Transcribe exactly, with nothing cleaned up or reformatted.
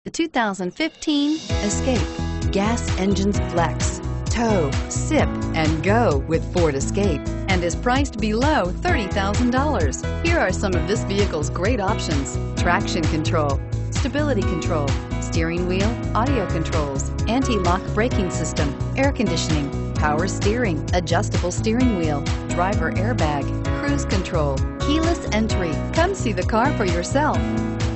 The two thousand fifteen Escape. Gas engines flex, tow, sip, and go with Ford Escape, and is priced below thirty thousand dollars. Here are some of this vehicle's great options: traction control, stability control, steering wheel audio controls, anti-lock braking system, air conditioning, power steering, adjustable steering wheel, driver airbag, cruise control, keyless entry. Come see the car for yourself.